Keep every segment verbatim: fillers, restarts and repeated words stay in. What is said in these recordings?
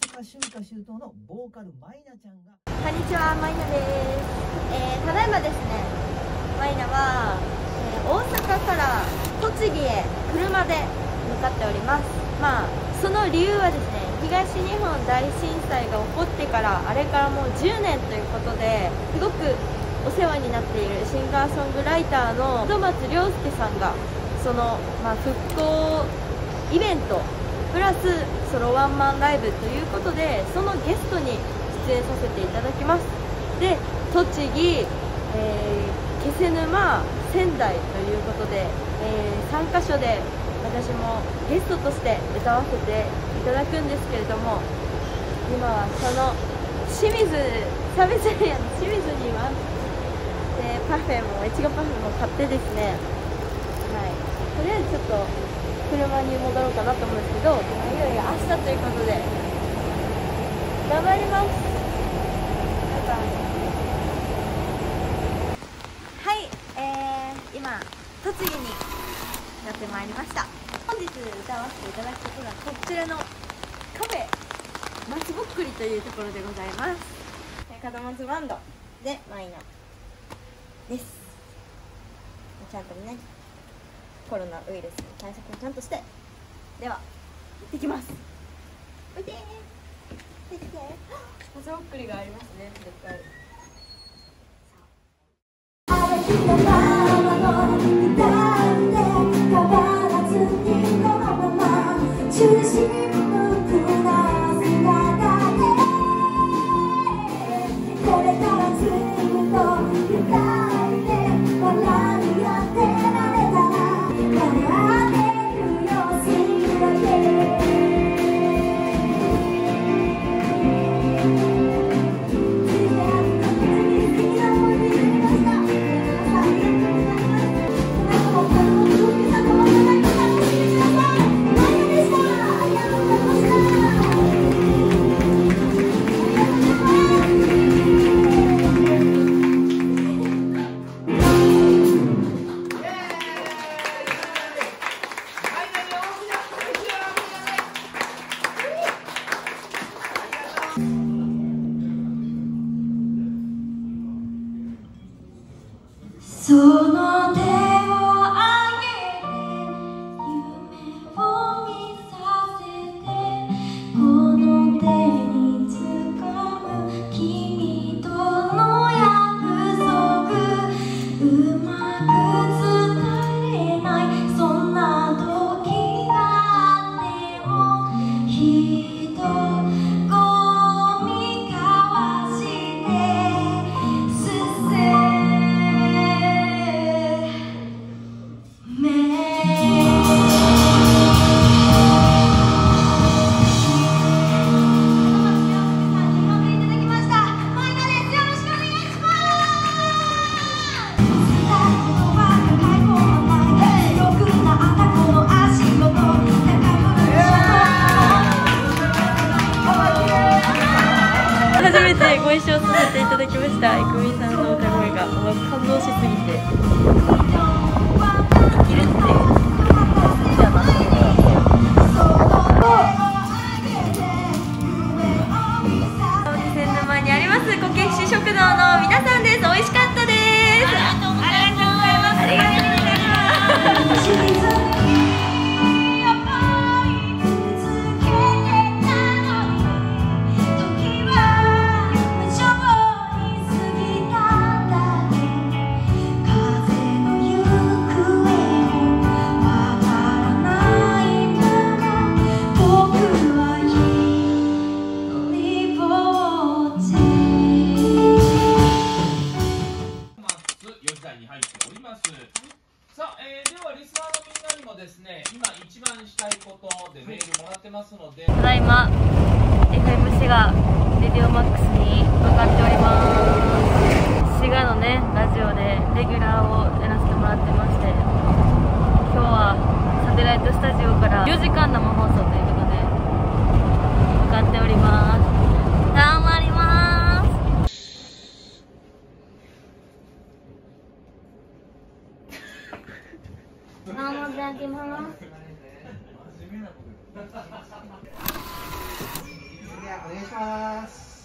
阪春夏秋冬のボーカルマイナちゃんが。 こんにちは、マイナです。えー、ただいまですね、マイナは、えー、大阪から栃木へ車で向かっております。まあその理由はですね、東日本大震災が起こってからあれからもうじゅうねんということで、すごくお世話になっているシンガーソングライターの戸松亮介さんが、その、まあ、復興イベントプラスソロワンマンライブということで、そのゲストに出演させていただきます。で、栃木、えー、気仙沼、仙台ということで、えー、さんかしょで私もゲストとして歌わせていただくんですけれども、今はその清水サビゼリアの清水にいます。で、パフェもいちごパフェも買ってですね、はい、とりあえずちょっと車に戻ろうかなと思うんですけど、いよいよ明日ということで頑張ります。バイバイ。はい、えー、今栃木にやってまいりました。本日歌わせていただくことがこちらのカフェ松ぼっくりというところでございます。門松バンドでマイナです。ちゃんとね、コロナウイルスの対策をちゃんとして、では行ってきます。おいでー、できて松ぼっくりがありますね、絶対。 その手をあげて夢を見させて、この手に掴む君との約束、うまく伝えれない、そんな時があってもひとごみ交わして進め初めてご一緒させていただきました。いくみさんの歌声がもう感動しすぎて生きるって好きだなと思います。気仙沼にありますこけし食堂の皆さんです。美味しかったです。ありがとうございます。ありがとうございます。 「 願いします。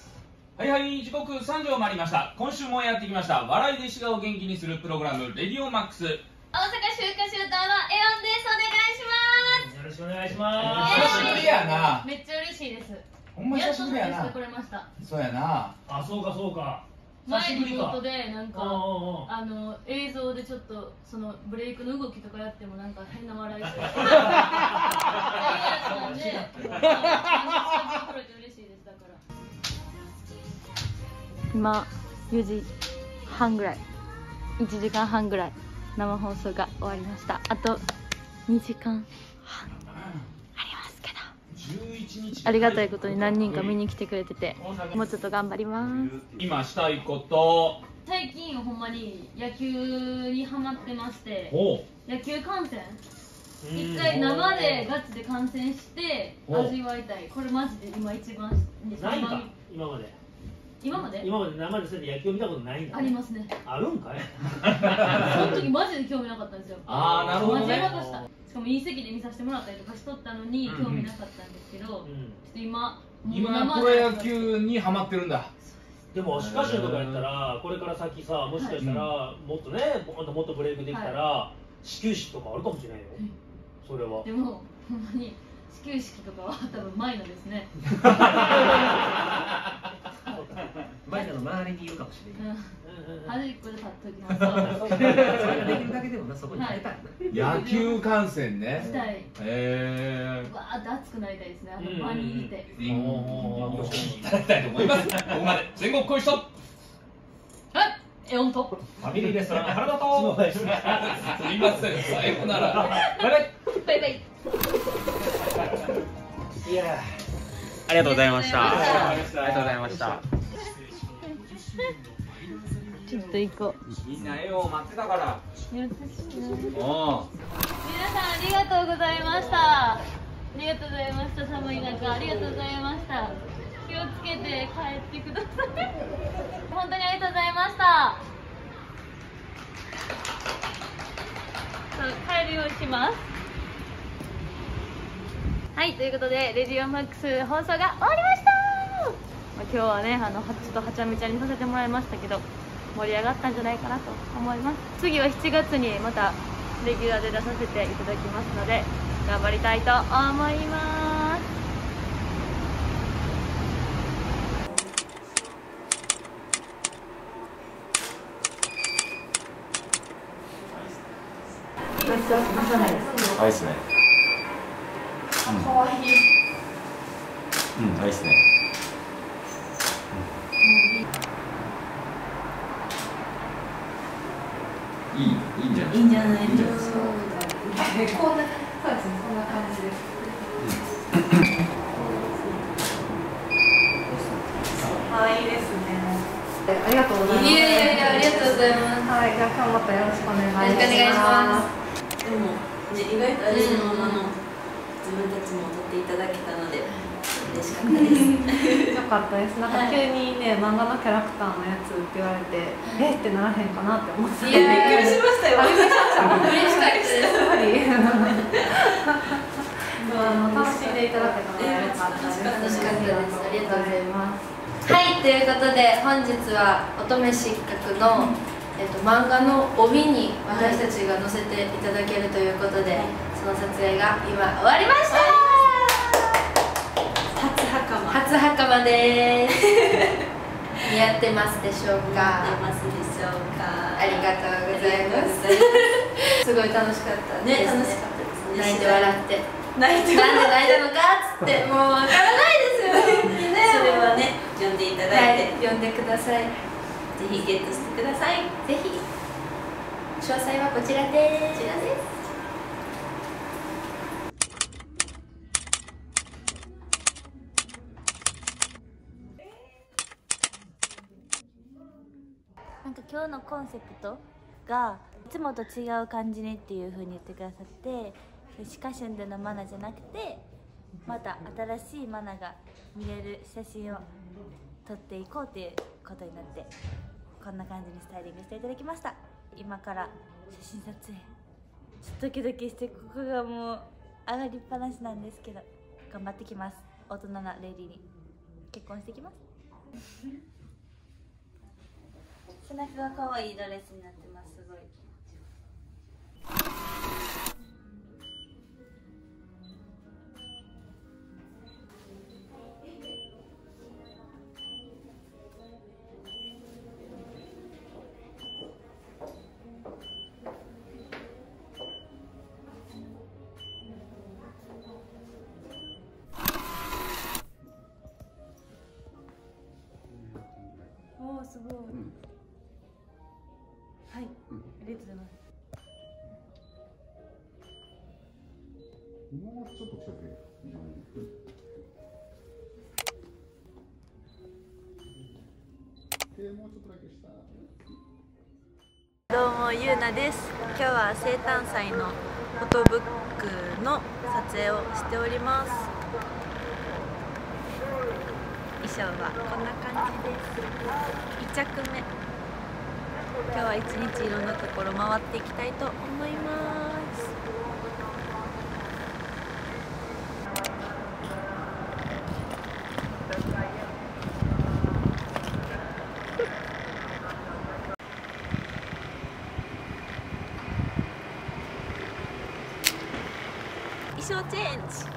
はいはい、時刻さんじを回りました。今週もやってきました笑いで滋賀を元気にするプログラムレディオマックス。 大阪週刊週報のエオンです。お願いします。 よろしくお願いします。 久しぶりやな。 めっちゃ嬉しいです。 ほんま久しぶりやな。 やっと来れました。 そうやな。 あ、そうかそうか。 前リモートでなんかおうおうあの映像でちょっとそのブレイクの動きとかやってもなんか変な笑いしてる。なんで、嬉しいですだから。 今よじはんぐらい、いちじかんはんぐらい生放送が終わりました。あとにじかんはんありますけど、ありがたいことに何人か見に来てくれてて、もうちょっと頑張ります。 今したいこと。 最近ほんまに野球にハマってまして、野球観戦一回生でガチで観戦して味わいたい。これマジで今一番ないんか今まで。 今まで今まで生でそうやって野球見たことないんだ。 ありますね。 あるんかい。 その時マジで興味なかったんですよ。 ああ、なるほどね。 マジやばかした。しかもいい席で見させてもらったりとかしとったのに興味なかったんですけど、ちょっと今今プロ野球にハマってるんだ。 でもしかしとかやったらこれから先さ、もしかしたらもっとね、もっともっとブレイクできたら始球式とかあるかもしれないよ。それは。 でもほんまに始球式とかは多分マイナですね。 マイナの周りにいるかもしれない。 端っこで立っときます。 それができるだけでもな、そこに入れたい。 野球観戦ね。 したい。 へえ。 わーって熱くなりたいですね。あの場にいて。 いただきたいと思います。ここまで全国恋人。はい。 エオンとファミリーレストラン原田と。 すみません。最後なら。バイバイ。 バイバイ。 いや。 ありがとうございました。ありがとうございました。 ちょっと行こう。みんな絵を待ってたから。 優しいな。 皆さんありがとうございました。ありがとうございました。寒い中ありがとうございました。気をつけて帰ってください。本当にありがとうございました。帰るようにします。はい、ということでレディオマックス放送が終わりました。まあ、今日はねあのちょっとはちゃめちゃにさせてもらいましたけど盛り上がったんじゃないかなと思います。次はしちがつにまたレギュラーで出させていただきますので頑張りたいと思います。 アイスね。かわいい。うん、アイスね。いい、いいんじゃない。いいんじゃない。いいんじゃないですか。こんな、そうですね、そんな感じです。 はい、いいですね。ありがとうございます。 いやいやいや、ありがとうございます。 はい、じゃあ今日またよろしくお願いします。 よろしくお願いします。 でも、ね、意外とありそのままの自分たちも撮っていただけたので嬉しかったです。 よかったです。なんか急にね、漫画のキャラクターのやつって言われて、えってならへんかなって思って。 いや、びっくりしましたよ。 びっくりしました。 嬉しかったです。 やっぱり。あの楽しんでいただけたのでよかったです。 楽しかったです。ありがとうございます。はい、ということで本日は乙女失格の、えっと、漫画の帯に私たちが載せていただけるということで、その撮影が今終わりました。 初袴。 初袴です。似合ってますでしょうか。 似合ってますでしょうか。 ありがとうございます。すごい楽しかったですね。 楽しかったですね。 泣いて笑って。 泣いてなんで泣いたのかっつってもうわからないですよね。 それはね、呼んでいただいて、 はい、呼んでください。ぜひゲットしてください。 ぜひ。詳細はこちらです。こちらです。なんか今日のコンセプトがいつもと違う感じにっていう風に言ってくださって、シカシュンでのマナじゃなくてまた新しいマナが見れる写真を撮っていこうっていうことになって、こんな感じにスタイリングしていただきました。今から写真撮影ちょっとドキドキして、ここがもう上がりっぱなしなんですけど頑張ってきます。大人なレディに結婚してきます。背中が可愛いドレスになってます。すごい。おお、すごい。うん、はい、うん、ありがとうございます。 もうちょっと近くへ。で、もうちょっとだけ下。 どうも、ゆうなです。今日は生誕祭のフォトブックの撮影をしております。衣装はこんな感じです。いち着目、今日は一日いろんなところ回っていきたいと思います。衣装チェンジ。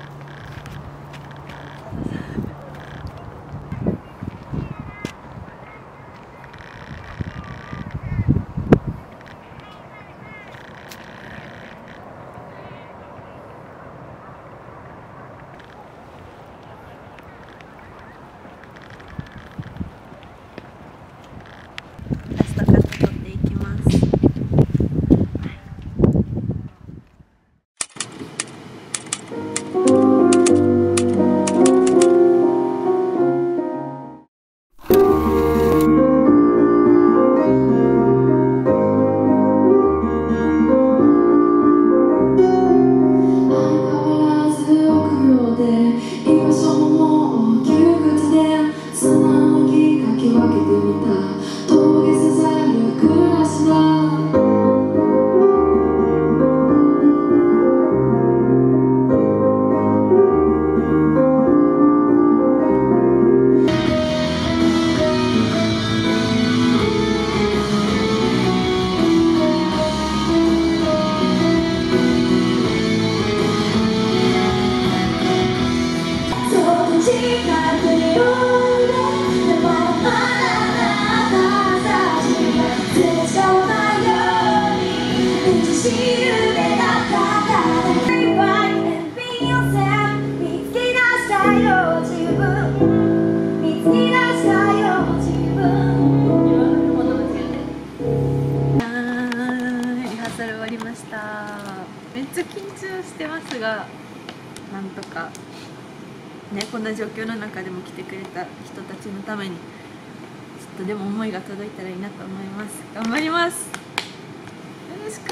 めっちゃ緊張してますが、なんとかね、こんな状況の中でも来てくれた人たちのためにちょっとでも思いが届いたらいいなと思います。頑張ります。よろしく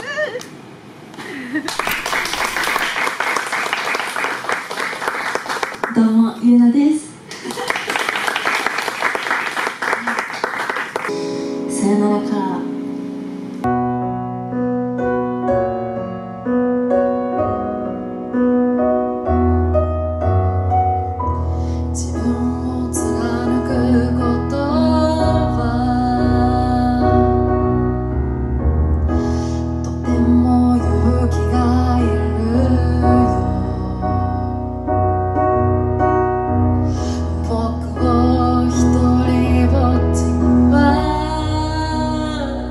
どうも、ゆうなです。さよならから。 僕を一人ぼっちには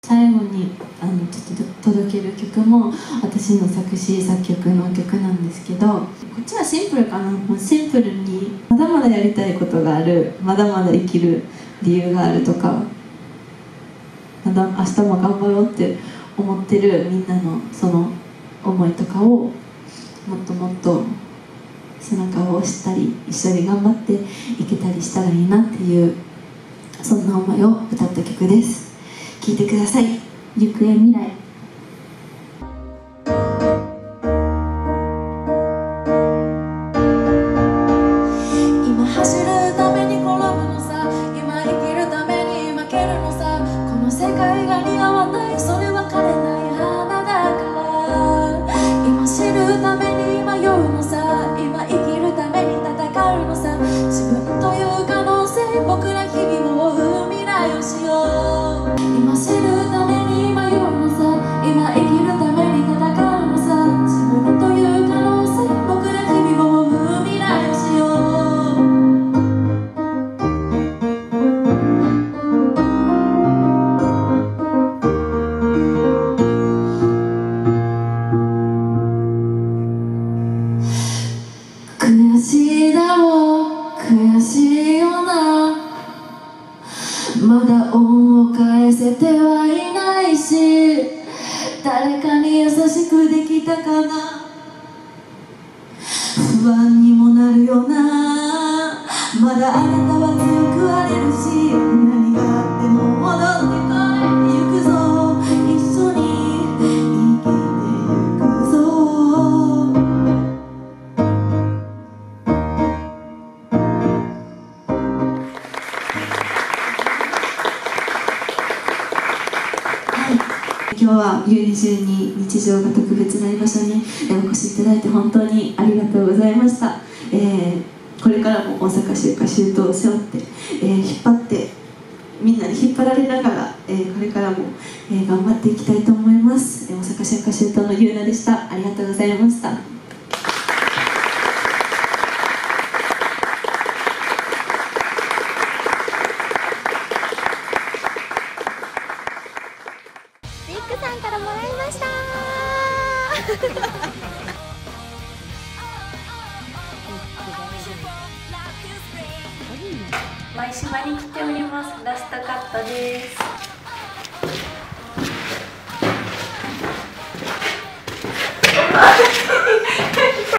最後にあのちょっと届ける曲も私の作詞作曲の曲なんですけど、こっちはシンプルかな。シンプルにまだまだやりたいことがある、まだまだ生きる理由があるとか、まだ明日も頑張ろうって思ってるみんなのその思いとかをもっともっと背中を押したり一緒に頑張っていけたりしたらいいなっていう、そんな思いを歌った曲です。聴いてください。行方未来。今走るために転ぶのさ、今生きるために負けるのさ、この世界が似合わない、それは枯れない花だから。今知るために迷うのさ、今生きるために戦うのさ、自分という可能性、僕ら日々を追う未来をしよう。今知るために迷うのさ、今生きるために戦うのさ、自分という可能性、僕ら日々を追う未来をしよう。悔しいだろう、悔しいよな、まだ恩を返せてはいないし、誰かに優しくできたかな、不安にもなるよな、まだあなたは強くあれるし、何があっても戻ってこい、行くぞ、一緒に生きてゆくぞ。今日はユーにじゅうに日常が特別な居場所にお越しいただいて本当にありがとうございました。えー、これからも大阪秋華秋冬を背負って、えー、引っ張ってみんなに引っ張られながら、えー、これからも、えー、頑張っていきたいと思います。大阪秋華秋冬のゆうなでした。ありがとうございました。 リックさんからもらいました舞島に来ております。ラストカットです。